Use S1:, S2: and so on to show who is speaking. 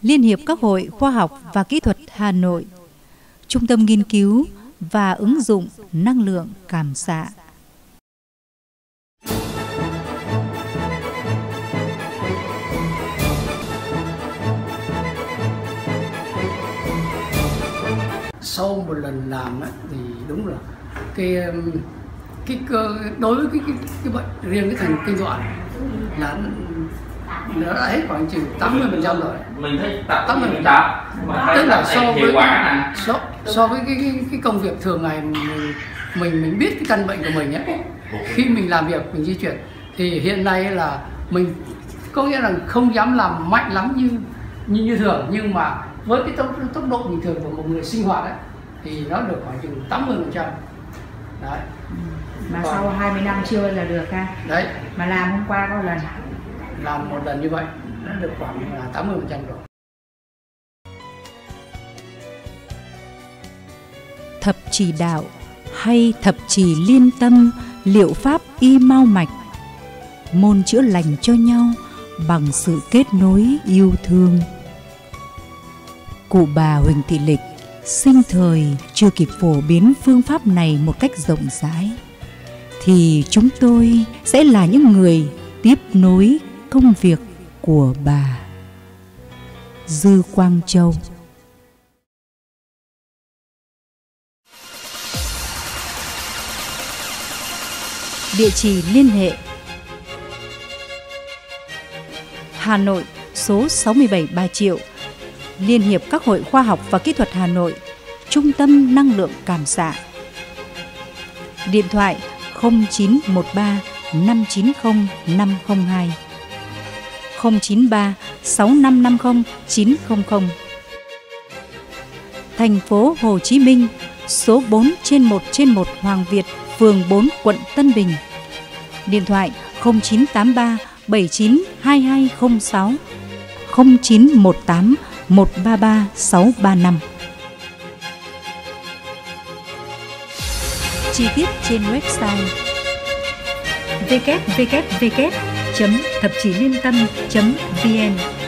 S1: Liên hiệp các hội khoa học và kỹ thuật Hà Nội, Trung tâm nghiên cứu và ứng dụng năng lượng cảm xạ.
S2: Sau một lần làm ấy, thì đúng là đối với cái bệnh riêng cái thần kinh đoạn là nó đã hết khoảng chừng 80% rồi.
S3: Mình thấy 80%.
S2: Tức là so với cái công việc thường ngày mình biết cái căn bệnh của mình ấy, khi mình làm việc mình di chuyển thì hiện nay là mình có nghĩa là không dám làm mạnh lắm như thường, nhưng mà với cái tốc độ bình thường của một người sinh hoạt ấy, thì nó được khoảng chừng 80%. Đấy.
S4: Mà sau 20 năm chưa bao giờ được ha.
S2: Đấy.
S4: Mà làm hôm qua có lần.
S2: Làm một lần như vậy nó được khoảng là 80% rồi.
S1: Thập chỉ đạo hay thập chỉ liên tâm, liệu pháp y mau mạch, môn chữa lành cho nhau bằng sự kết nối yêu thương. Cụ bà Huỳnh Thị Lịch sinh thời chưa kịp phổ biến phương pháp này một cách rộng rãi, thì chúng tôi sẽ là những người tiếp nối công việc của bà. Dư Quang Châu. Địa chỉ liên hệ: Hà Nội, số 67 Bà Triệu, Liên hiệp các hội khoa học và kỹ thuật Hà Nội, Trung tâm năng lượng cảm xạ. Điện thoại 0913 590 502, 093 6550 900. Thành phố Hồ Chí Minh, số 4/1/1 Hoàng Việt, phường 4, quận Tân Bình. Điện thoại 0983 79 2206, 0918 133 635. Chi tiết trên website www.thapchilientam.vn.